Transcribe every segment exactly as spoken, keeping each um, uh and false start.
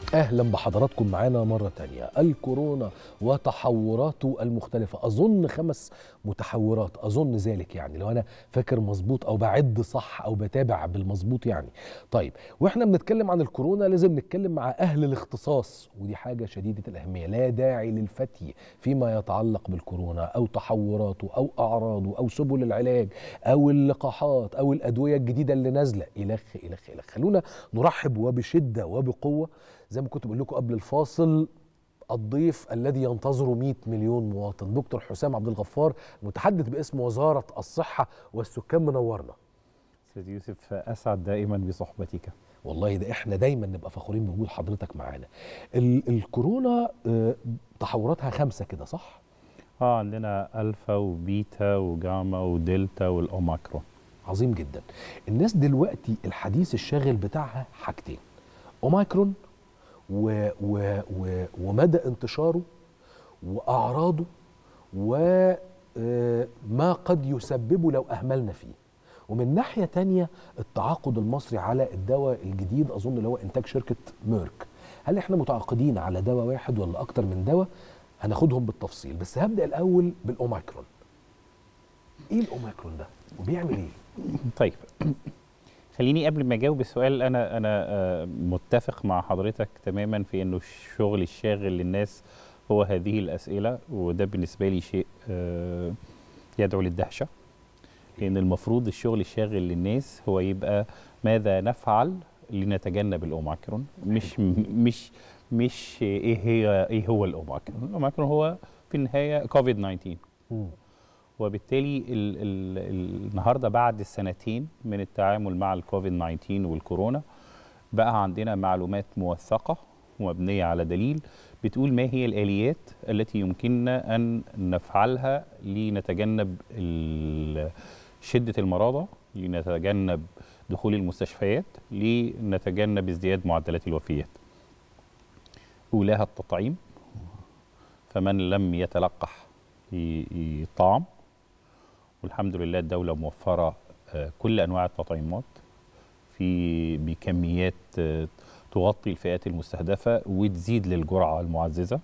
أهلا بحضراتكم معانا مرة تانية. الكورونا وتحوراته المختلفة، أظن خمس متحورات، أظن ذلك يعني لو أنا فاكر مظبوط أو بعد صح أو بتابع بالمظبوط يعني. طيب، وإحنا بنتكلم عن الكورونا لازم نتكلم مع أهل الاختصاص، ودي حاجة شديدة الأهمية. لا داعي للفتي فيما يتعلق بالكورونا أو تحوراته أو أعراضه أو سبل العلاج أو اللقاحات أو الأدوية الجديدة اللي نازلة إلخ إلخ إلخ. خلونا نرحب وبشدة وبقوة زي ما كنت بقول لكم قبل الفاصل الضيف الذي ينتظره مئة مليون مواطن، دكتور حسام عبد الغفار، المتحدث باسم وزارة الصحة والسكان. منورنا أستاذ يوسف، أسعد دائما بصحبتك. والله ده احنا دايما نبقى فخورين بوجود حضرتك معانا. ال الكورونا اه تحوراتها خمسة كده صح؟ اه عندنا ألفا وبيتا وجاما ودلتا والأوميكرون. عظيم جدا. الناس دلوقتي الحديث الشاغل بتاعها حاجتين: أوميكرون و و و ومدى انتشاره وأعراضه وما قد يسببه لو أهملنا فيه. ومن ناحية تانية التعاقد المصري على الدواء الجديد، أظن اللي هو إنتاج شركة ميرك. هل إحنا متعاقدين على دواء واحد ولا أكتر من دواء؟ هناخدهم بالتفصيل، بس هبدأ الأول بالأوميكرون. إيه الأوميكرون ده وبيعمل إيه؟ طيب، خليني قبل ما اجاوب السؤال، انا انا متفق مع حضرتك تماما في انه الشغل الشاغل للناس هو هذه الاسئله، وده بالنسبه لي شيء يدعو للدهشه، لان المفروض الشغل الشاغل للناس هو يبقى ماذا نفعل لنتجنب الاوميكرون، مش مش مش ايه هي ايه هو الاوميكرون. الاوميكرون هو في النهايه كوفيد تسعة عشر. وبالتالي ال ال ال النهارده بعد سنتين من التعامل مع الكوفيد تسعة عشر والكورونا، بقى عندنا معلومات موثقه ومبنيه على دليل بتقول ما هي الآليات التي يمكننا ان نفعلها لنتجنب شده المرضى، لنتجنب دخول المستشفيات، لنتجنب ازدياد معدلات الوفيات. أولاها التطعيم، فمن لم يتلقح يطعم، والحمد لله الدولة موفرة كل أنواع التطعيمات في بكميات تغطي الفئات المستهدفة وتزيد للجرعة المعززة.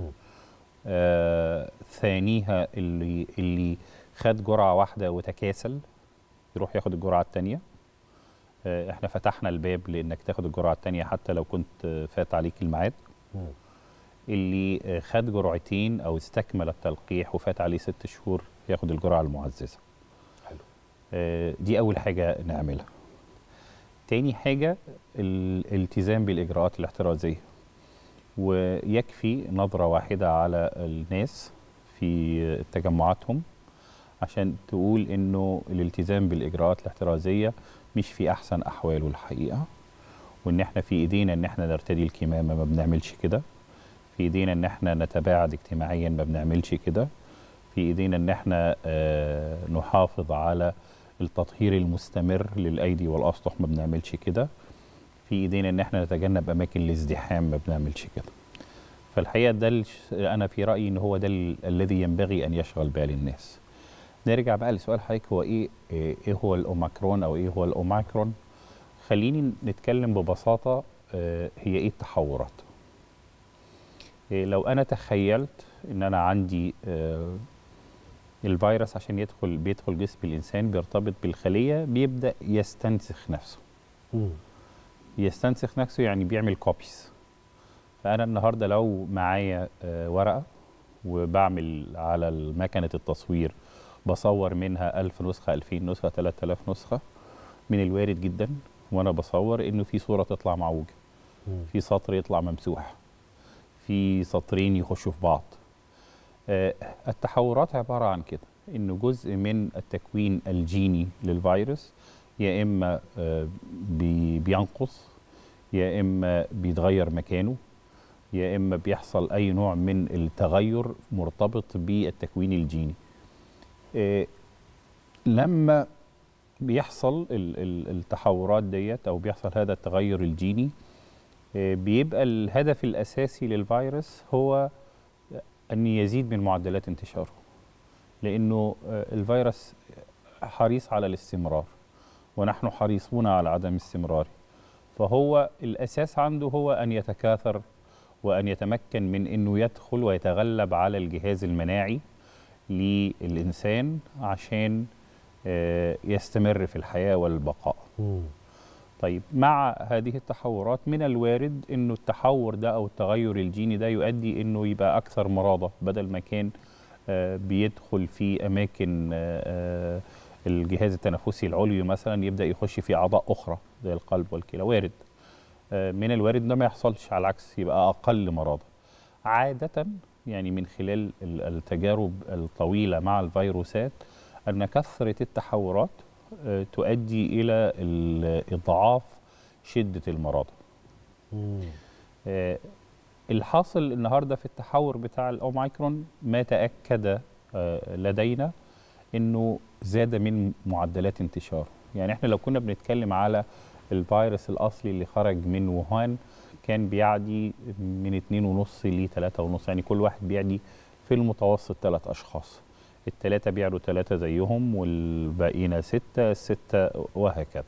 آه ثانيها اللي اللي خد جرعة واحدة وتكاسل يروح ياخد الجرعة الثانية. آه احنا فتحنا الباب لأنك تاخد الجرعة الثانية حتى لو كنت فات عليك الميعاد. اللي خد جرعتين أو استكمل التلقيح وفات عليه ست شهور ياخد الجرعة المعززة. حلو. آه دي أول حاجة نعملها. تاني حاجة الالتزام بالإجراءات الاحترازية، ويكفي نظرة واحدة على الناس في تجمعاتهم عشان تقول إنه الالتزام بالإجراءات الاحترازية مش في أحسن أحواله الحقيقة، وإن إحنا في إيدينا إن إحنا نرتدي الكمامة ما بنعملش كده، في إيدينا إن إحنا نتباعد اجتماعيا ما بنعملش كده، في إيدينا إن إحنا آه نحافظ على التطهير المستمر للأيدي والأسطح ما بنعملش كده، في إيدينا إن إحنا نتجنب أماكن الازدحام ما بنعملش كده. فالحقيقة ده أنا في رأيي إن هو ده الذي ينبغي أن يشغل بال الناس. نرجع بقى لسؤال حضرتك، هو إيه إيه هو الأوميكرون أو إيه هو الأوميكرون؟ خليني نتكلم ببساطة هي إيه التحورات. لو أنا تخيلت إن أنا عندي الفيروس عشان يدخل بيدخل جسم الإنسان بيرتبط بالخلية، بيبدأ يستنسخ نفسه. م. يستنسخ نفسه يعني بيعمل كوبيز. فأنا النهاردة لو معايا ورقة وبعمل على مكنة التصوير بصور منها ألف نسخة، ألفين نسخة، ثلاثة آلاف نسخة، من الوارد جدا وأنا بصور إنه في صورة تطلع معوجة، في سطر يطلع ممسوح، في سطرين يخشوا في بعض. آه التحورات عبارة عن كده، إنه جزء من التكوين الجيني للفيروس يا إما آه بي بينقص، يا إما بيتغير مكانه، يا إما بيحصل أي نوع من التغير مرتبط بالتكوين الجيني. آه لما بيحصل التحورات ديت أو بيحصل هذا التغير الجيني، آه بيبقى الهدف الأساسي للفيروس هو أن يزيد من معدلات انتشاره، لأنه الفيروس حريص على الاستمرار ونحن حريصون على عدم استمراره. فهو الأساس عنده هو أن يتكاثر وأن يتمكن من أنه يدخل ويتغلب على الجهاز المناعي للإنسان عشان يستمر في الحياة والبقاء. م. طيب مع هذه التحورات من الوارد أنه التحور ده أو التغير الجيني ده يؤدي أنه يبقى أكثر مرضى، بدل ما كان بيدخل في أماكن الجهاز التنفسي العلوي مثلا يبدأ يخش في أعضاء أخرى زي القلب والكلى. وارد من الوارد ده ما يحصلش، على العكس يبقى أقل مرضى. عادة يعني من خلال التجارب الطويلة مع الفيروسات أن كثرة التحورات تؤدي إلى إضعاف شدة المرض. الحاصل النهاردة في التحور بتاع الأوميكرون ما تأكد لدينا أنه زاد من معدلات انتشاره. يعني احنا لو كنا بنتكلم على الفيروس الأصلي اللي خرج من ووهان كان بيعدي من اتنين ونص ل تلاتة ونص، يعني كل واحد بيعدي في المتوسط ثلاث أشخاص، الثلاثة بيعدوا ثلاثة زيهم والباقيين ستة الستة وهكذا.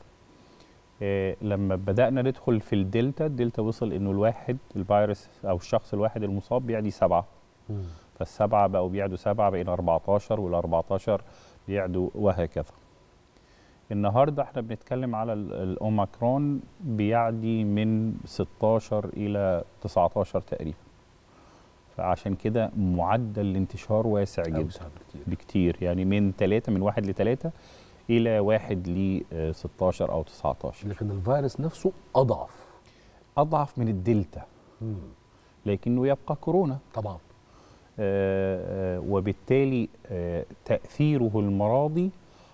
إيه لما بدأنا ندخل في الدلتا، الدلتا وصل إنه الواحد الفيروس أو الشخص الواحد المصاب بيعدي سبعة، مم. فالسبعة بقوا بيعدوا سبعة، بقينا أربعتاشر والأربعتاشر بيعدوا وهكذا. النهارده احنا بنتكلم على الأوميكرون بيعدي من ستاشر إلى تسعتاشر تقريبا، فعشان كده معدل الانتشار واسع جدا بكتير. بكتير يعني من ثلاثة من واحد لثلاثة إلى واحد ل ستاشر أو تسعتاشر. لكن الفيروس نفسه أضعف أضعف من الدلتا، مم. لكنه يبقى كورونا طبعا. آه آه وبالتالي آه تأثيره المرضي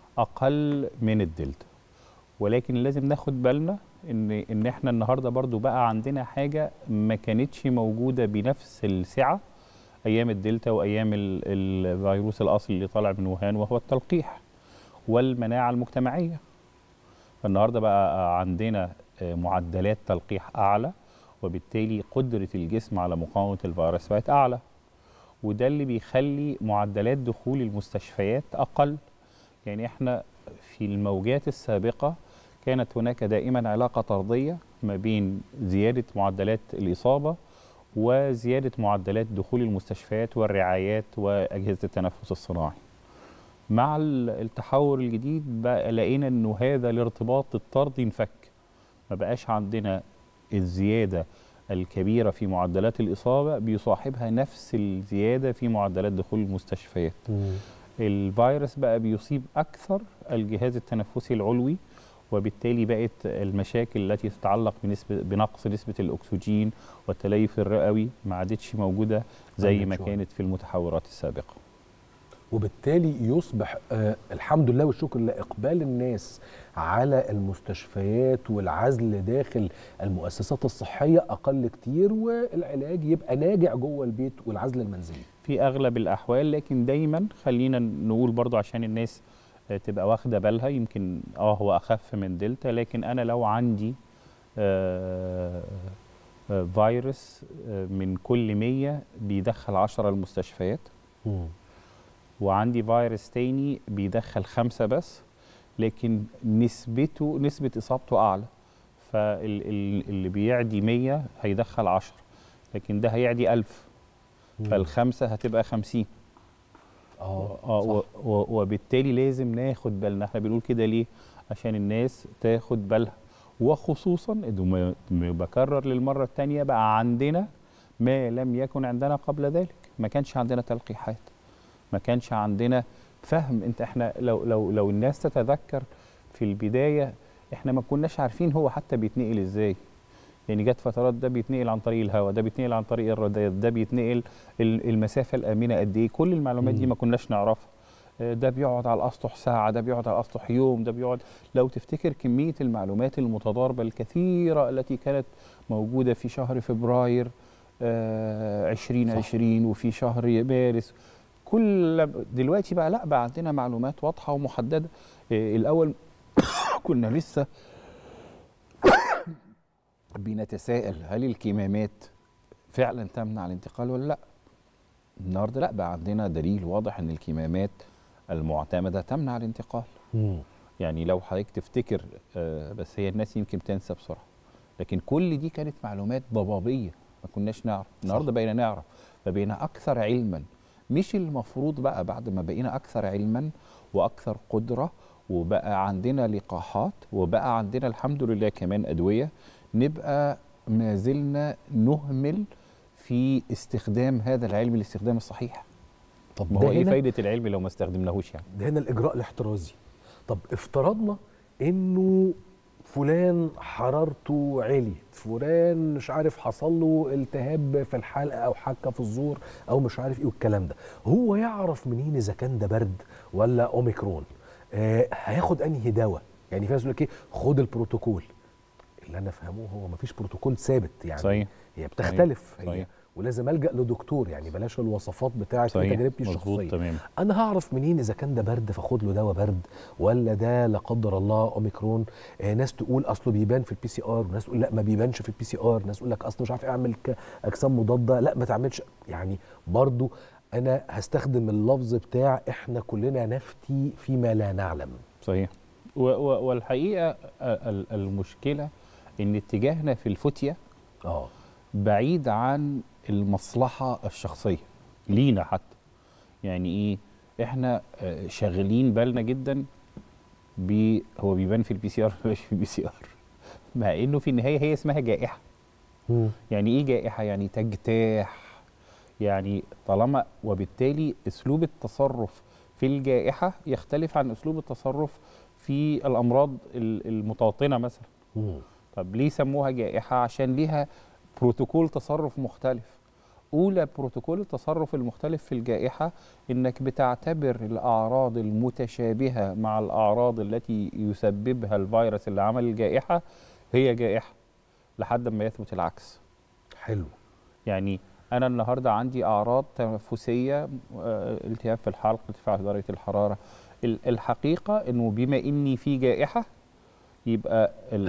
أقل من الدلتا، ولكن لازم ناخد بالنا إن إن إحنا النهارده برضو بقى عندنا حاجة ما كانتش موجودة بنفس السعة أيام الدلتا وأيام الفيروس الأصلي اللي طالع من ووهان، وهو التلقيح والمناعة المجتمعية. فالنهارده بقى عندنا معدلات تلقيح أعلى، وبالتالي قدرة الجسم على مقاومة الفيروس بقت أعلى، وده اللي بيخلي معدلات دخول المستشفيات أقل. يعني احنا في الموجات السابقة كانت هناك دائما علاقة طردية ما بين زيادة معدلات الإصابة وزيادة معدلات دخول المستشفيات والرعايات وأجهزة التنفس الصناعي. مع التحور الجديد بقى لقينا أنه هذا الارتباط الطردي انفك، ما بقاش عندنا الزيادة الكبيرة في معدلات الإصابة بيصاحبها نفس الزيادة في معدلات دخول المستشفيات. م. الفيروس بقى بيصيب أكثر الجهاز التنفسي العلوي، وبالتالي بقت المشاكل التي تتعلق بنسبة بنقص نسبة الأكسجين والتليف الرئوي ما عادتش موجودة زي ما كانت في المتحورات السابقة. وبالتالي يصبح آه الحمد لله والشكر لله إقبال الناس على المستشفيات والعزل داخل المؤسسات الصحية أقل كتير، والعلاج يبقى ناجع جوه البيت والعزل المنزلي في أغلب الأحوال. لكن دايما خلينا نقول برضو عشان الناس تبقى واخدة بالها، يمكن آه هو أخف من دلتا، لكن أنا لو عندي آه آه فيروس آه من كل مية بيدخل عشرة المستشفيات، م. وعندي فيروس تاني بيدخل خمسة بس، لكن نسبته نسبة إصابته أعلى، فاللي بيعدي مية هيدخل عشرة، لكن ده هيعدي ألف، فالخمسة هتبقى خمسين. اه اه وبالتالي لازم ناخد بالنا. احنا بنقول كده ليه؟ عشان الناس تاخد بالها، وخصوصا انه بكرر للمرة الثانية بقى عندنا ما لم يكن عندنا قبل ذلك. ما كانش عندنا تلقيحات، ما كانش عندنا فهم. انت احنا لو لو لو الناس تتذكر في البدايه احنا ما كناش عارفين هو حتى بيتنقل ازاي. يعني جت فترات ده بيتنقل عن طريق الهواء، ده بيتنقل عن طريق الراديات، ده بيتنقل المسافه الامنه قد ايه، كل المعلومات دي ما كناش نعرفها. ده بيقعد على الاسطح ساعه، ده بيقعد على الاسطح يوم، ده بيقعد. لو تفتكر كميه المعلومات المتضاربه الكثيره التي كانت موجوده في شهر فبراير آه عشرين عشرين وفي شهر مارس، كل دلوقتي بقى لا، بقى عندنا معلومات واضحه ومحدده. إيه الاول كنا لسه بنتساءل هل الكمامات فعلا تمنع الانتقال ولا لا. النهارده لا، بقى عندنا دليل واضح ان الكمامات المعتمده تمنع الانتقال. مم. يعني لو حضرتك تفتكر آه بس هي الناس يمكن تنسى بسرعه، لكن كل دي كانت معلومات ضبابيه ما كناش نعرف. النهارده بقينا نعرف، فبقينا اكثر علما. مش المفروض بقى بعد ما بقينا اكثر علما واكثر قدره وبقى عندنا لقاحات وبقى عندنا الحمد لله كمان ادويه، نبقى ما زلنا نهمل في استخدام هذا العلم الاستخدام الصحيح؟ طب ما هو ايه فايده العلم لو ما استخدمناهوش يعني؟ ده هنا الاجراء الاحترازي. طب افترضنا انه فلان حرارته عليت، فلان مش عارف حصل له التهاب في الحلقه او حكه في الزور او مش عارف ايه والكلام ده، هو يعرف منين اذا كان ده برد ولا اوميكرون؟ آه هياخد انهي دواء؟ يعني في ناس يقول لك ايه، خد البروتوكول. اللي انا فهمه هو مفيش بروتوكول ثابت يعني. صحيح. هي بتختلف. صحيح. هي صحيح. ولازم الجا لدكتور، يعني بلاش الوصفات بتاعه تجربتي الشخصيه. تمام. انا هعرف منين اذا كان ده برد فاخد له دواء برد ولا ده لا قدر الله اوميكرون؟ آه ناس تقول اصله بيبان في البي سي ار، وناس تقول لا ما بيبانش في البي سي ار، ناس تقول لك اصله مش عارف اعمل اجسام مضاده، لا ما تعملش. يعني برضو انا هستخدم اللفظ بتاع احنا كلنا نفتي فيما لا نعلم. صحيح. والحقيقه المشكله ان اتجاهنا في الفتيه اه بعيد عن المصلحه الشخصيه لينا حتى. يعني ايه؟ احنا شاغلين بالنا جدا ب هو بيبان في البي سي ار مش في البي سي ار، مع انه في النهايه هي اسمها جائحه. م. يعني ايه جائحه؟ يعني تجتاح. يعني طالما وبالتالي اسلوب التصرف في الجائحه يختلف عن اسلوب التصرف في الامراض المتوطنه مثلا. م. طب ليه سموها جائحه؟ عشان ليها بروتوكول تصرف مختلف. اولى بروتوكول التصرف المختلف في الجائحه انك بتعتبر الاعراض المتشابهه مع الاعراض التي يسببها الفيروس اللي عمل الجائحه هي جائحه لحد ما يثبت العكس. حلو. يعني انا النهارده عندي اعراض تنفسيه، التهاب في الحلق، ارتفاع في درجه الحراره. الحقيقه انه بما اني في جائحه يبقى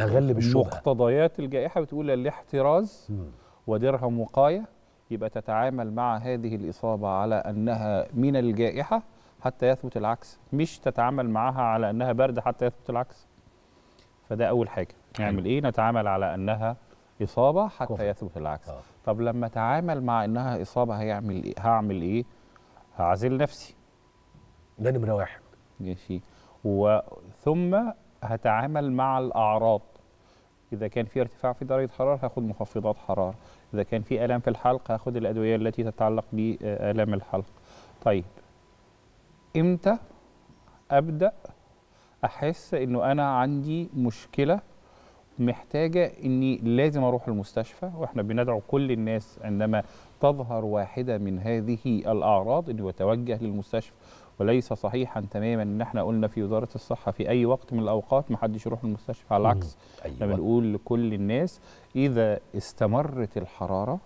مقتضيات الجائحه بتقول الاحتراز م. ودرهم وقايه، يبقى تتعامل مع هذه الإصابة على أنها من الجائحة حتى يثبت العكس، مش تتعامل معها على أنها برد حتى يثبت العكس. فده أول حاجة. نعمل إيه؟ نتعامل على أنها إصابة حتى كفر. يثبت العكس. آه. طب لما أتعامل مع أنها إصابة هيعمل إيه؟ هعمل إيه؟ هعزل نفسي. ده نمرة واحد. ماشي. وثم هتعامل مع الأعراض. إذا كان في ارتفاع في درجة حرارة هاخد مخفضات حرارة، إذا كان في آلام في الحلق هاخد الأدوية التي تتعلق بآلام الحلق. طيب إمتى أبدأ أحس إنه أنا عندي مشكلة محتاجة إني لازم أروح المستشفى؟ وإحنا بندعو كل الناس عندما تظهر واحدة من هذه الأعراض إنه يتوجه للمستشفى. وليس صحيحا تماما ان احنا قلنا في وزاره الصحه في اي وقت من الاوقات ما حدش يروح المستشفى. على العكس، احنا أيوة. بنقول لكل الناس اذا استمرت الحراره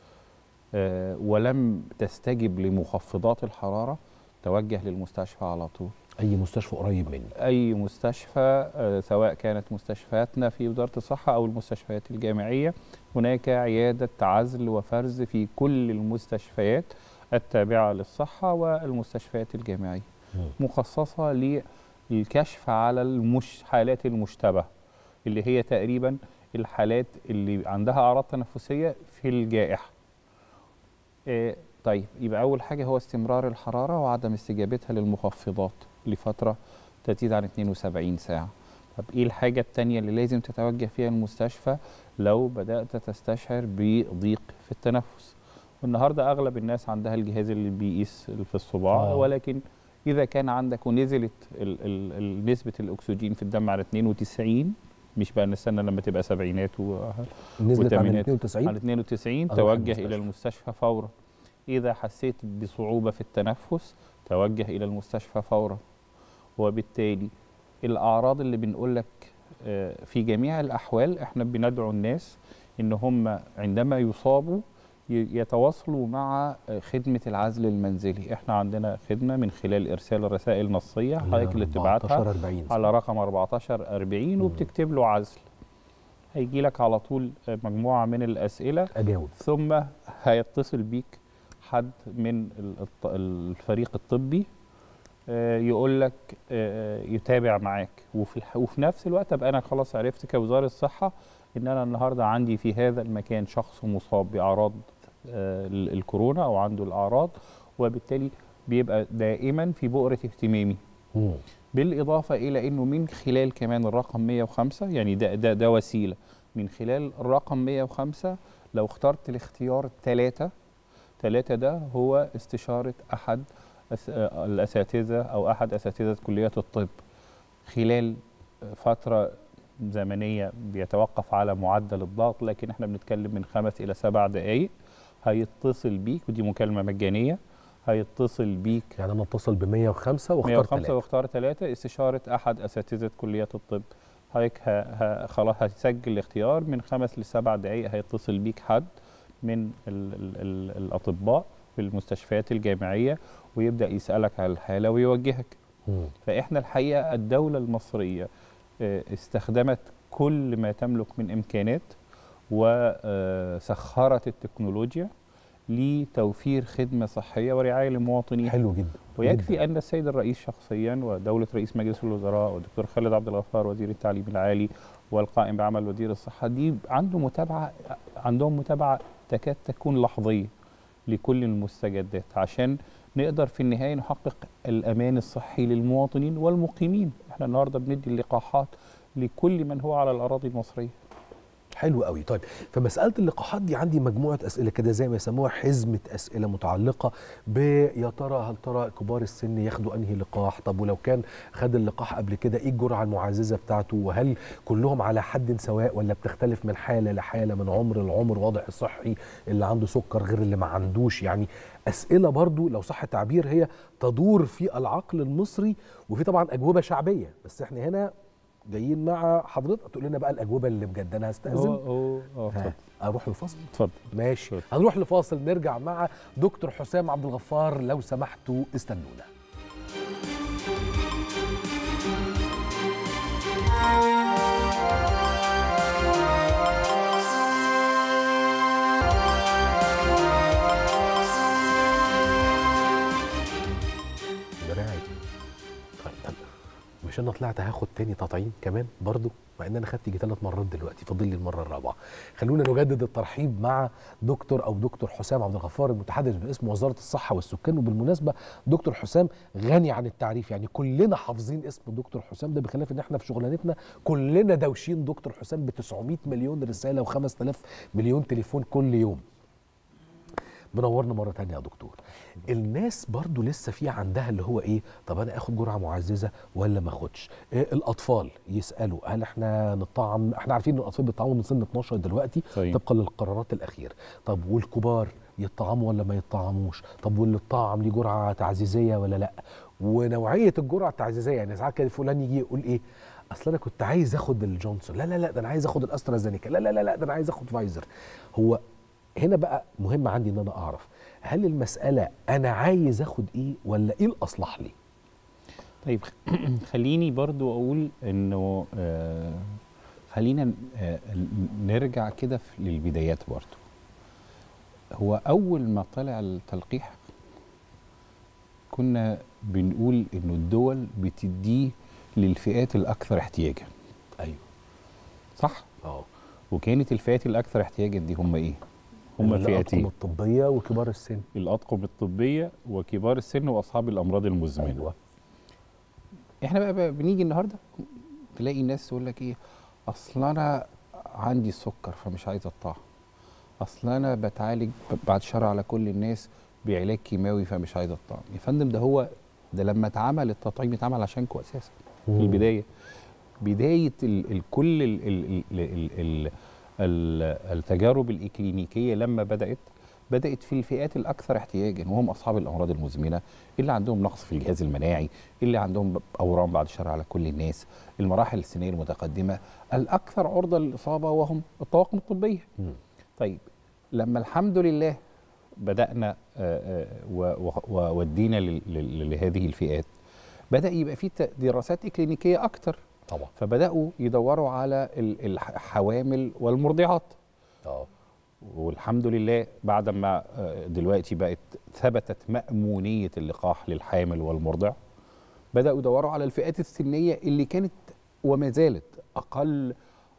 آه ولم تستجب لمخفضات الحراره توجه للمستشفى على طول. اي مستشفى قريب مني، اي مستشفى آه سواء كانت مستشفياتنا في وزاره الصحه او المستشفيات الجامعيه. هناك عياده عزل وفرز في كل المستشفيات التابعة للصحة والمستشفيات الجامعية مخصصة للكشف على المش حالات المشتبه اللي هي تقريبا الحالات اللي عندها أعراض تنفسية في الجائحة. إيه طيب يبقى أول حاجة هو استمرار الحرارة وعدم استجابتها للمخفضات لفترة تزيد عن اثنين وسبعين ساعة. طب إيه الحاجة التانية اللي لازم تتوجه فيها المستشفى لو بدأت تستشعر بضيق في التنفس؟ والنهارده اغلب الناس عندها الجهاز اللي بيقيس في الصباع، آه. ولكن اذا كان عندك ونزلت ال ال ال نسبه الاكسجين في الدم على اثنين وتسعين، مش بقى نستنى لما تبقى سبعينات نزلت على اثنين وتسعين على اثنين وتسعين توجه الى المستشفى فورا. اذا حسيت بصعوبه في التنفس توجه الى المستشفى فورا. وبالتالي الاعراض اللي بنقول لك في جميع الاحوال احنا بندعو الناس ان هم عندما يصابوا يتواصلوا مع خدمة العزل المنزلي. احنا عندنا خدمة من خلال ارسال رسائل نصية حضرتك اللي بتبعتها على رقم أربعتاشر أربعين وبتكتب له عزل. هيجي لك على طول مجموعة من الأسئلة أجاوب، ثم هيتصل بيك حد من الفريق الطبي يقول لك يتابع معاك. وفي وفي نفس الوقت ابقى انا خلاص عرفت كوزارة الصحة ان انا النهارده عندي في هذا المكان شخص مصاب باعراض آه الكورونا او عنده الاعراض، وبالتالي بيبقى دائما في بؤره اهتمامي. مم. بالاضافه الى انه من خلال كمان الرقم مية وخمسة، يعني ده ده ده وسيله، من خلال الرقم مية وخمسة لو اخترت الاختيار ثلاثة، ثلاثة ده هو استشاره احد الاساتذه او احد اساتذه كليات الطب خلال فتره زمنيه بيتوقف على معدل الضغط، لكن احنا بنتكلم من خمس الى سبع دقائق هيتصل بيك، ودي مكالمه مجانيه، هيتصل بيك. يعني انا اتصل ب مية وخمسة واختار مية وخمسة ثلاثة واختار ثلاثة، استشاره احد اساتذه كليات الطب. هيك خلاص هتسجل الاختيار، من خمس لسبع دقائق هيتصل بيك حد من ال ال ال الاطباء في المستشفيات الجامعيه ويبدا يسالك على الحاله ويوجهك. مم. فاحنا الحقيقه الدوله المصريه استخدمت كل ما تملك من امكانات وسخرت التكنولوجيا لتوفير خدمه صحيه ورعايه للمواطنين. حلو جدا. ويكفي جداً. ان السيد الرئيس شخصيا ودوله رئيس مجلس الوزراء والدكتور خالد عبد الغفار وزير التعليم العالي والقائم بعمل وزير الصحه دي عنده متابعه، عندهم متابعه تكاد تكون لحظيه لكل المستجدات عشان نقدر في النهايه نحقق الامان الصحي للمواطنين والمقيمين. احنا النهارده بندي اللقاحات لكل من هو على الاراضي المصريه. حلو قوي. طيب في مساله اللقاحات دي عندي مجموعه اسئله كده زي ما يسموها حزمه اسئله متعلقه ب يا ترى هل ترى كبار السن ياخدوا انهي لقاح؟ طب ولو كان خد اللقاح قبل كده ايه الجرعه المعززه بتاعته؟ وهل كلهم على حد سواء ولا بتختلف من حاله لحاله، من عمر لعمر، وضع صحي، اللي عنده سكر غير اللي ما عندوش؟ يعني اسئله برضو لو صح التعبير هي تدور في العقل المصري، وفي طبعا اجوبه شعبيه، بس احنا هنا جايين مع حضرتك تقول لنا بقى الاجوبه اللي بجد. انا هستاذن اه اه اتفضل. اروح لفاصل. اتفضل. ماشي، هنروح لفاصل نرجع مع دكتور حسام عبد الغفار لو سمحتوا استنونا. مش انا طلعت هاخد تاني تطعيم كمان برضو، مع ان انا خدت يجي ثلاث مرات دلوقتي، فاضل لي المره الرابعه. خلونا نجدد الترحيب مع دكتور او دكتور حسام عبد الغفار المتحدث باسم وزاره الصحه والسكان. وبالمناسبه دكتور حسام غني عن التعريف، يعني كلنا حافظين اسم دكتور حسام ده، بخلاف ان احنا في شغلانتنا كلنا دوشين دكتور حسام ب تسعمائة مليون رساله وخمسة آلاف مليون تليفون كل يوم. منورنا مره ثانيه يا دكتور. الناس برضو لسه في عندها اللي هو ايه، طب انا اخد جرعه معززه ولا ما اخدش؟ إيه الاطفال يسالوا هل احنا نطعم؟ احنا عارفين ان الاطفال بيطعموا من سن اتناشر دلوقتي طيب. طبقا للقرارات الاخيره. طب والكبار يطعموا ولا ما يطعموش؟ طب واللي اتطعم ليه جرعه تعزيزيه ولا لا؟ ونوعيه الجرعه التعزيزيه، يعني ساعات كده فلان يجي يقول ايه، اصل انا كنت عايز اخد الجونسون، لا لا لا ده انا عايز اخد الاسترازينيكا، لا لا لا لا ده انا عايز اخد فايزر. هو هنا بقى مهم عندي ان انا اعرف هل المسألة أنا عايز أخد إيه ولا إيه الأصلح لي؟ طيب خليني برضو أقول إنه آه خلينا آه نرجع كده للبدايات برضو. هو أول ما طلع التلقيح كنا بنقول إنه الدول بتديه للفئات الأكثر احتياجا. أيوه صح؟ أه. وكانت الفئات الأكثر احتياجا دي هم إيه؟ هم فئتين: الأطقم الطبية وكبار السن. الأطقم الطبية وكبار السن وأصحاب الأمراض المزمنة. أيوة. إحنا بقى, بقى بنيجي النهاردة تلاقي الناس تقول لك إيه، أصل أنا عندي السكر فمش عايز أطعم، أصل أنا بتعالج بعد شر على كل الناس بعلاج كيماوي فمش عايز أطعم. يا فندم ده هو ده لما اتعمل التطعيم اتعمل عشانكم أساسا في البداية. بداية ال ال كل ال ال ال ال ال التجارب الإكلينيكية لما بدأت بدأت في الفئات الأكثر احتياجا، وهم أصحاب الأمراض المزمنة اللي عندهم نقص في الجهاز المناعي، اللي عندهم أورام بعد الشر على كل الناس، المراحل السنية المتقدمة، الأكثر عرضة للإصابة وهم الطواقم الطبية. م. طيب لما الحمد لله بدأنا وودينا لهذه الفئات، بدأ يبقى في دراسات إكلينيكية أكتر طبعا، فبدأوا يدوروا على الحوامل والمرضعات. اه والحمد لله بعد ما دلوقتي بقت ثبتت مأمونية اللقاح للحامل والمرضع، بدأوا يدوروا على الفئات السنية اللي كانت وما زالت أقل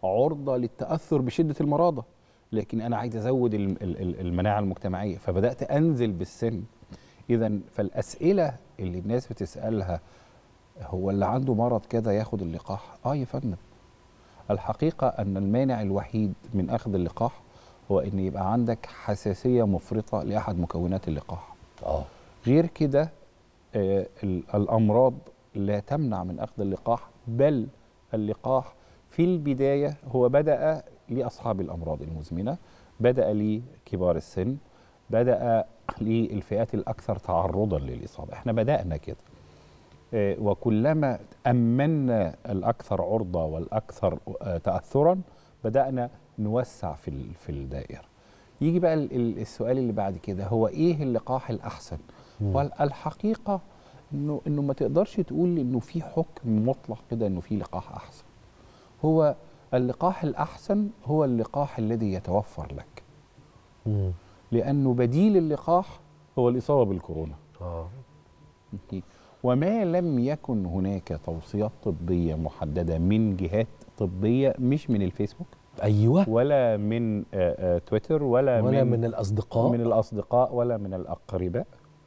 عرضه للتاثر بشده المرضى، لكن انا عايز ازود المناعه المجتمعيه فبدات انزل بالسن. اذا فالاسئله اللي الناس بتسالها، هو اللي عنده مرض كده ياخد اللقاح؟ اه يا فندم، الحقيقه ان المانع الوحيد من اخذ اللقاح هو ان يبقى عندك حساسيه مفرطه لاحد مكونات اللقاح. اه غير كده آه الامراض لا تمنع من اخذ اللقاح، بل اللقاح في البدايه هو بدا لاصحاب الامراض المزمنه، بدا لكبار السن، بدا للفئات الاكثر تعرضا للاصابه. احنا بدانا كده، آه وكلما امنا الاكثر عرضه والاكثر آه تاثرا بدانا نوسع في في الدائره. يجي بقى السؤال اللي بعد كده، هو ايه اللقاح الاحسن؟ والحقيقه انه انه ما تقدرش تقول انه في حكم مطلق كده انه في لقاح احسن. هو اللقاح الاحسن هو اللقاح الذي يتوفر لك. مم. لانه بديل اللقاح هو الاصابه بالكورونا. اه وما لم يكن هناك توصيات طبيه محدده من جهات طبيه، مش من الفيسبوك ايوه ولا من آآ آآ تويتر ولا, ولا من, من الاصدقاء من الاصدقاء ولا من الاقرباء،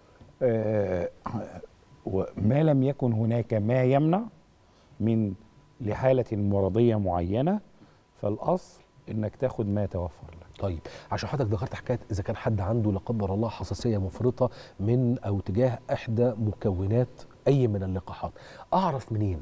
وما لم يكن هناك ما يمنع من لحاله مرضيه معينه، فالاصل انك تاخد ما يتوفر لك. طيب عشان حضرتك ذكرت حكايه اذا كان حد عنده لا قدر الله حساسيه مفرطه من او تجاه احدى مكونات اي من اللقاحات، اعرف منين؟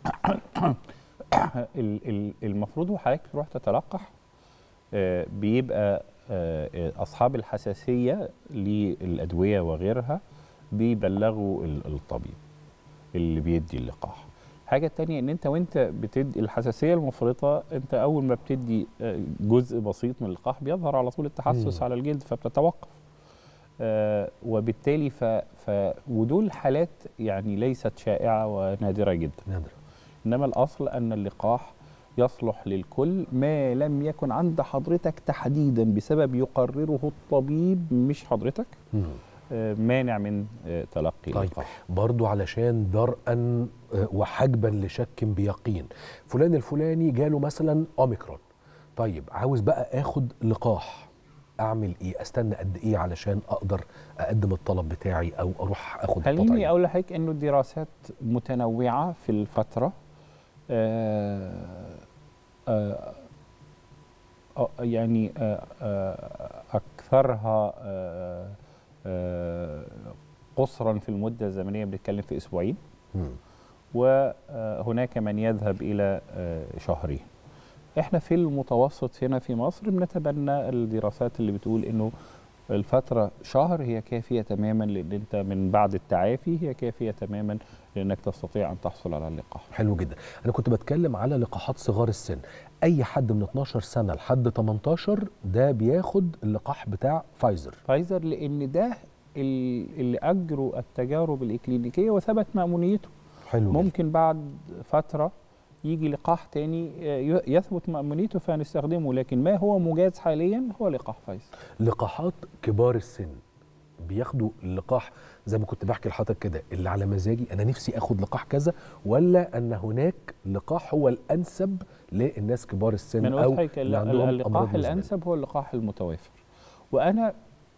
المفروض وحضرتك تروح تتلقح، بيبقى اصحاب الحساسيه للادويه وغيرها بيبلغوا الطبيب اللي بيدي اللقاح. الحاجه الثانيه ان انت وانت بتدي الحساسيه المفرطه، انت اول ما بتدي جزء بسيط من اللقاح بيظهر على طول التحسس على الجلد فبتتوقف. آه وبالتالي ف, ف ودول حالات يعني ليست شائعه ونادره جدا. نادره. انما الاصل ان اللقاح يصلح للكل ما لم يكن عند حضرتك تحديدا بسبب يقرره الطبيب مش حضرتك مم. آه مانع من آه تلقي طيب اللقاح. برضو علشان درءا وحجبا لشك بيقين، فلان الفلاني جاله مثلا اوميكرون، طيب عاوز بقى اخد لقاح، اعمل ايه؟ استنى قد ايه علشان اقدر اقدم الطلب بتاعي او اروح اخد التطعيم؟ خليني اقول لحضرتك انه الدراسات متنوعه في الفتره، آآ آآ يعني آآ اكثرها آآ قصرا في المده الزمنيه بنتكلم في اسبوعين، مم. وهناك من يذهب الى شهرين. احنا في المتوسط هنا في مصر بنتبنى الدراسات اللي بتقول انه الفترة شهر هي كافية تماما، لان انت من بعد التعافي هي كافية تماما لانك تستطيع ان تحصل على اللقاح. حلو جدا. انا كنت بتكلم على لقاحات صغار السن، اي حد من اتناشر سنة لحد تمنتاشر ده بياخد اللقاح بتاع فايزر. فايزر لان ده اللي اجروا التجارب الاكلينيكية وثبت مأمونيته. حلو ممكن جدا. بعد فترة يجي لقاح تاني يثبت مأمونيته فنستخدمه، لكن ما هو مجاز حاليا هو لقاح فايزر. لقاحات كبار السن بياخدوا اللقاح زي ما كنت بحكي لحضرتك كده اللي على مزاجي، انا نفسي اخد لقاح كذا، ولا ان هناك لقاح هو الانسب للناس كبار السن من او اللي عندهم اللقاح الانسب هو اللقاح المتوافر. وانا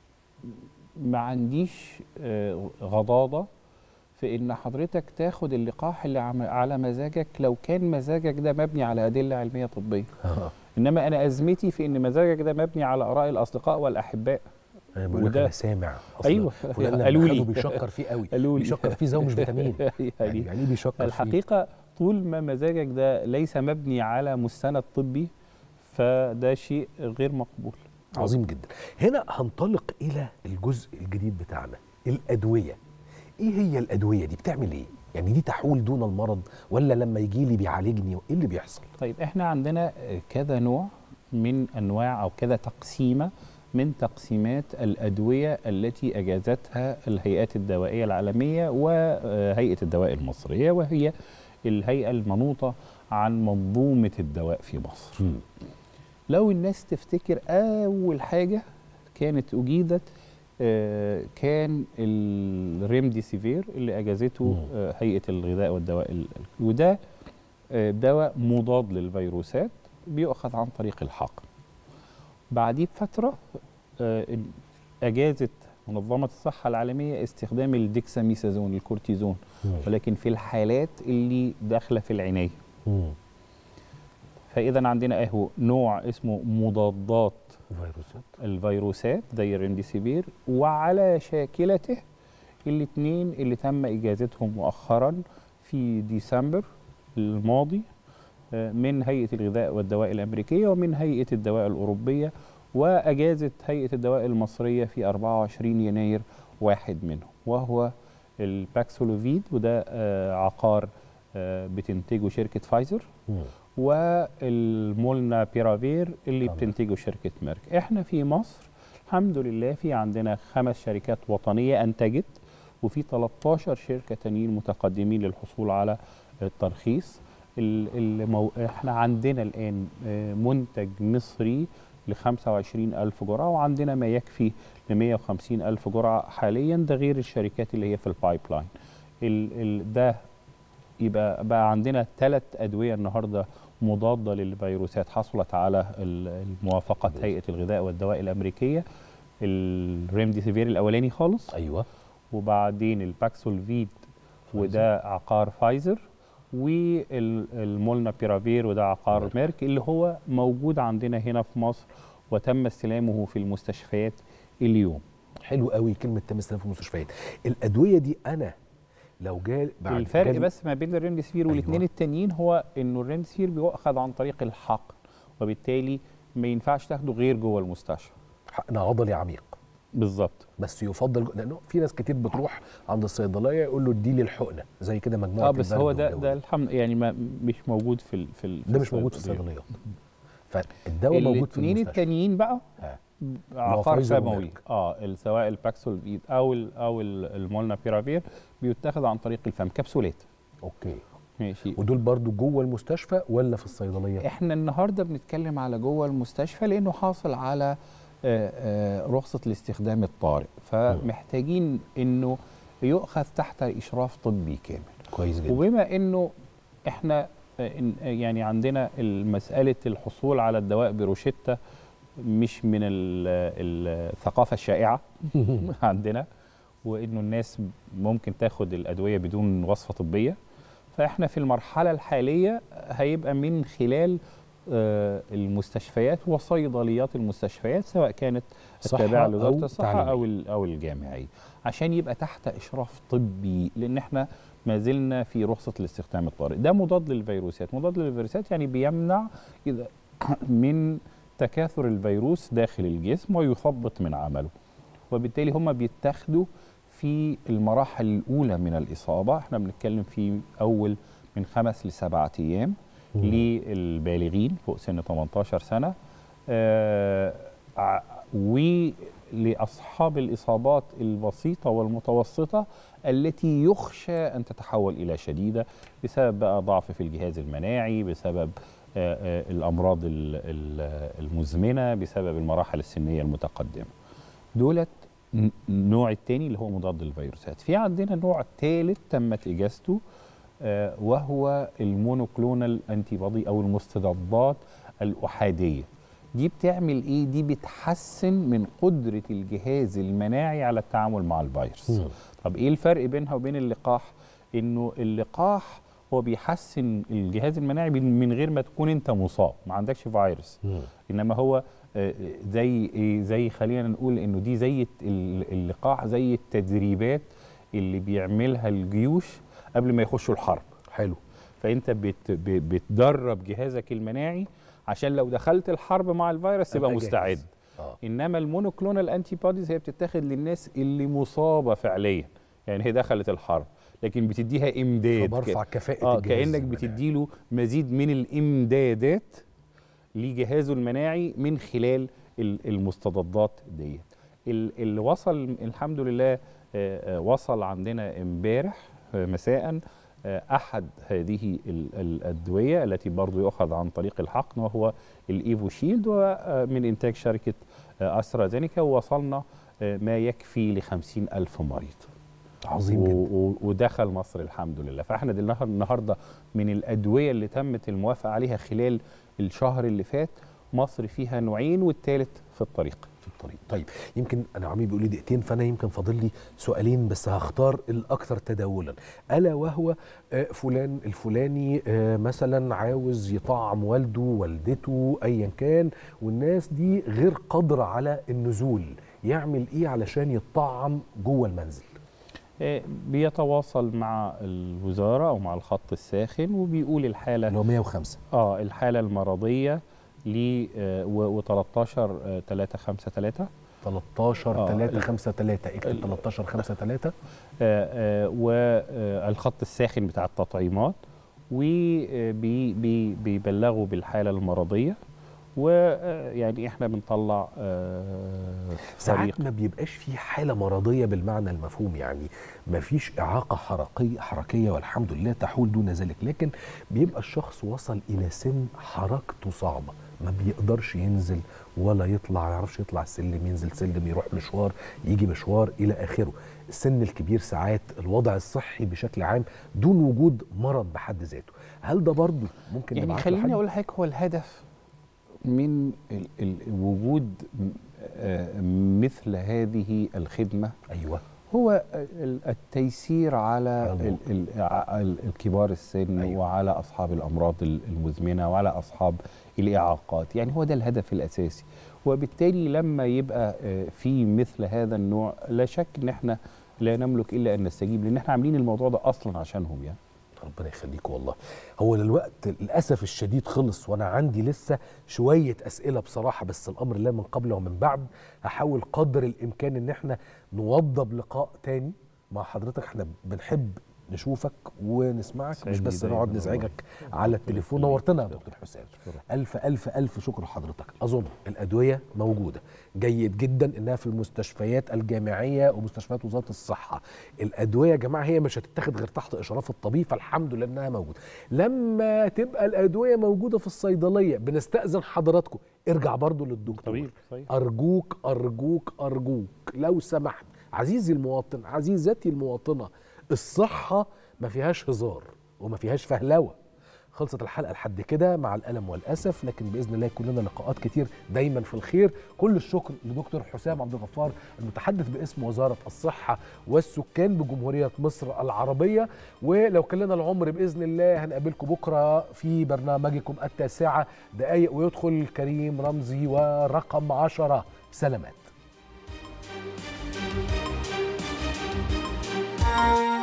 ما عنديش غضاضة في ان حضرتك تاخد اللقاح اللي على مزاجك لو كان مزاجك ده مبني على ادله علميه طبيه. انما انا ازمتي في ان مزاجك ده مبني على اراء الاصدقاء والاحباء. انا بقول لك انا سامع اصلا ايوه فلان قالوا لي بيشكر فيه قوي، بيشكر فيه زي مش فيتامين. يعني يعني ايه بيشكر فيه؟ الحقيقه طول ما مزاجك ده ليس مبني على مستند طبي فده شيء غير مقبول. عظيم جدا. هنا هنطلق الى الجزء الجديد بتاعنا، الادويه. ايه هي الادويه دي؟ بتعمل ايه؟ يعني دي تحول دون المرض ولا لما يجي لي بيعالجني؟ ايه اللي بيحصل؟ طيب احنا عندنا كذا نوع من انواع او كذا تقسيمه من تقسيمات الادويه التي اجازتها الهيئات الدوائيه العالميه وهيئه الدواء المصريه، وهي الهيئه المنوطه عن منظومه الدواء في مصر. م. لو الناس تفتكر اول حاجه كانت اجيدت آه كان الريمديسيفير اللي اجازته آه هيئه الغذاء والدواء، وده آه دواء مضاد للفيروسات بيؤخذ عن طريق الحقن. بعديه بفترة آه، أجازت منظمة الصحة العالمية استخدام الديكساميثازون الكورتيزون، ولكن في الحالات اللي داخلة في العناية. فإذا عندنا اهو نوع اسمه مضادات فيروسات الفيروسات زي الريمديسيفير، وعلى شاكلته الاثنين اللي تم إجازتهم مؤخرا في ديسمبر الماضي من هيئة الغذاء والدواء الأمريكية ومن هيئة الدواء الأوروبية، وأجازت هيئة الدواء المصرية في أربعة وعشرين يناير واحد منهم، وهو الباكسولوفيد، وده آه عقار آه بتنتجه شركة فايزر، والمولنا بيرافير اللي طبعا بتنتجه شركة ميرك. احنا في مصر الحمد لله في عندنا خمس شركات وطنية أنتجت، وفي ثلاثة عشر شركة تانيين متقدمين للحصول على الترخيص. المو... احنا عندنا الآن منتج مصري ل خمسة وعشرين ألف جرعة، وعندنا ما يكفي ل مئة وخمسين ألف جرعة حاليا، ده غير الشركات اللي هي في البايب لاين. ال... ال... ده يبقى بقى عندنا ثلاث أدوية النهاردة مضادة للفيروسات حصلت على الموافقة هيئة الغذاء والدواء الأمريكية. الريمديسيفير الأولاني خالص، أيوة، وبعدين الباكسولفيد وده عقار فايزر، والمولنا بيرافير وده عقار ميرك. ميرك اللي هو موجود عندنا هنا في مصر وتم استلامه في المستشفيات اليوم. حلو قوي كلمة تم استلامه في المستشفيات. الأدوية دي أنا لو جال بعد الفرق جال بس ما بين الريمديسيفير والاثنين أيوة. التانيين هو انه الريمديسيفير بيؤخذ عن طريق الحقن، وبالتالي ما ينفعش تاخده غير جوه المستشفى. حقن عضلي عميق بالظبط، بس يفضل لانه في ناس كتير بتروح عند الصيدليه يقول له ادي لي الحقنه زي كده مجموعه. اه بس هو ده ده الحمد يعني ما مش موجود في ال في, ال ده مش موجود في الصيدليات، فالدواء موجود في المستشفى. الاثنين التانيين بقى ها. عقار سموي اه سواء الباكسولفيد او ال او المولنا بيرافير بيتاخد عن طريق الفم كبسولات. اوكي ماشي. ودول برضو جوه المستشفى ولا في الصيدليه؟ احنا النهارده بنتكلم على جوه المستشفى لانه حاصل على آآ آآ رخصه الاستخدام الطارئ، فمحتاجين انه يؤخذ تحت اشراف طبي كامل. كويس جدا. وبما انه احنا يعني عندنا مساله الحصول على الدواء بروشته مش من الثقافه الشائعه عندنا، وانه الناس ممكن تاخد الادويه بدون وصفه طبيه، فاحنا في المرحله الحاليه هيبقى من خلال المستشفيات وصيدليات المستشفيات سواء كانت التابعه لوزاره الصحه او او الجامعيه، عشان يبقى تحت اشراف طبي، لان احنا ما زلنا في رخصه الاستخدام الطارئ. ده مضاد للفيروسات، مضاد للفيروسات يعني بيمنع اذا من تكاثر الفيروس داخل الجسم ويثبط من عمله، وبالتالي هم بيتاخدوا في المراحل الاولى من الاصابه. احنا بنتكلم في اول من خمس لسبعه ايام للبالغين فوق سن ثمانية عشر سنه، آه ولأصحاب الإصابات البسيطة والمتوسطة التي يخشى أن تتحول إلى شديدة بسبب بقى ضعف في الجهاز المناعي، بسبب آه آه الأمراض المزمنة، بسبب المراحل السنية المتقدمة. دولت النوع الثاني اللي هو مضاد للفيروسات. في عندنا نوع ثالث تمت إجازته آه وهو المونوكلونال انتي بودي او المستضدات الاحاديه. دي بتعمل ايه؟ دي بتحسن من قدره الجهاز المناعي على التعامل مع الفيروس. م. طب ايه الفرق بينها وبين اللقاح؟ انه اللقاح هو بيحسن الجهاز المناعي من غير ما تكون انت مصاب، ما عندكش فيروس. م. انما هو آه زي ايه؟ زي خلينا نقول انه دي زي اللقاح زي التدريبات اللي بيعملها الجيوش قبل ما يخشوا الحرب. حلو. فانت بت بتدرب جهازك المناعي عشان لو دخلت الحرب مع الفيروس تبقى مستعد. آه. انما المونوكلونال انتي بوديز هي بتتاخد للناس اللي مصابه فعليا، يعني هي دخلت الحرب لكن بتديها امداد، فبرفع كفاءه اه الجهاز كانك بتديله مزيد من الامدادات لجهازه المناعي من خلال المستضدات ديت. اللي وصل الحمد لله آه وصل عندنا امبارح مساء أحد هذه الأدوية التي برضو يؤخذ عن طريق الحقن وهو الإيفوشيلد، ومن إنتاج شركة أسترازينيكا، ووصلنا ما يكفي لخمسين ألف مريض. عظيم جدا. ودخل مصر الحمد لله. فاحنا النهارده من الادويه اللي تمت الموافقه عليها خلال الشهر اللي فات، مصر فيها نوعين والثالث في الطريق. في الطريق. طيب يمكن انا عمي بيقول لي دقيقتين، فانا يمكن فاضل لي سؤالين بس هختار الاكثر تداولا، الا وهو فلان الفلاني مثلا عاوز يطعم والده والدته ايا كان، والناس دي غير قادره على النزول، يعمل ايه علشان يطعم جوه المنزل؟ بيتواصل مع الوزاره او مع الخط الساخن وبيقول الحاله اللي هو مية وخمسة اه الحاله المرضيه ل و13 ثلاثة خمسة ثلاثة تلتاشر ثلاثة خمسة ثلاثة اكتب تلتاشر خمسة ثلاثة والخط الساخن بتاع التطعيمات، وبيبلغوا بالحاله المرضيه، ويعني احنا بنطلع ساعات ما بيبقاش في حاله مرضيه بالمعنى المفهوم، يعني ما فيش اعاقه حركيه حركيه والحمد لله تحول دون ذلك، لكن بيبقى الشخص وصل الى سن حركته صعبه، ما بيقدرش ينزل ولا يطلع، ما يعرفش يطلع السلم، ينزل سلم، يروح مشوار، يجي مشوار الى اخره. السن الكبير ساعات الوضع الصحي بشكل عام دون وجود مرض بحد ذاته، هل ده برضه ممكن يعني خليني اقول لحضرتك هو الهدف من ال ال وجود مثل هذه الخدمة أيوة هو التيسير على ال ال الكبار السن، أيوة. وعلى أصحاب الأمراض المزمنة وعلى أصحاب الإعاقات، يعني هو ده الهدف الأساسي. وبالتالي لما يبقى في مثل هذا النوع لا شك إن احنا لا نملك إلا أن نستجيب، لأن احنا عاملين الموضوع ده أصلا عشانهم. يعني ربنا يخليك والله. هو الوقت للأسف الشديد خلص، وأنا عندي لسه شوية أسئلة بصراحة، بس الأمر لا من قبل ومن بعد. هحاول قدر الإمكان إن احنا نوضب لقاء تاني مع حضرتك، احنا بنحب نشوفك ونسمعك، مش بس نقعد نزعجك على التليفون. نورتنا يا دكتور حسام، ألف ألف ألف شكر لحضرتك. أظن الأدوية موجودة، جيد جدا إنها في المستشفيات الجامعية ومستشفيات وزارة الصحة. الأدوية يا جماعة هي مش هتتاخد غير تحت إشراف الطبيب، فالحمد لله إنها موجودة. لما تبقى الأدوية موجودة في الصيدلية بنستأذن حضراتكم ارجع برضو للدكتور، أرجوك أرجوك أرجوك لو سمحت عزيزي المواطن، عزيزتي المواطنة، الصحة ما فيهاش هزار وما فيهاش فهلوة. خلصت الحلقة لحد كده مع الألم والأسف، لكن بإذن الله كلنا لقاءات كتير دايما في الخير. كل الشكر لدكتور حسام عبد الغفار المتحدث باسم وزارة الصحة والسكان بجمهورية مصر العربية. ولو كلنا العمر بإذن الله هنقابلكم بكرة في برنامجكم التاسعة دقايق ويدخل كريم رمزي ورقم عشرة. سلامات.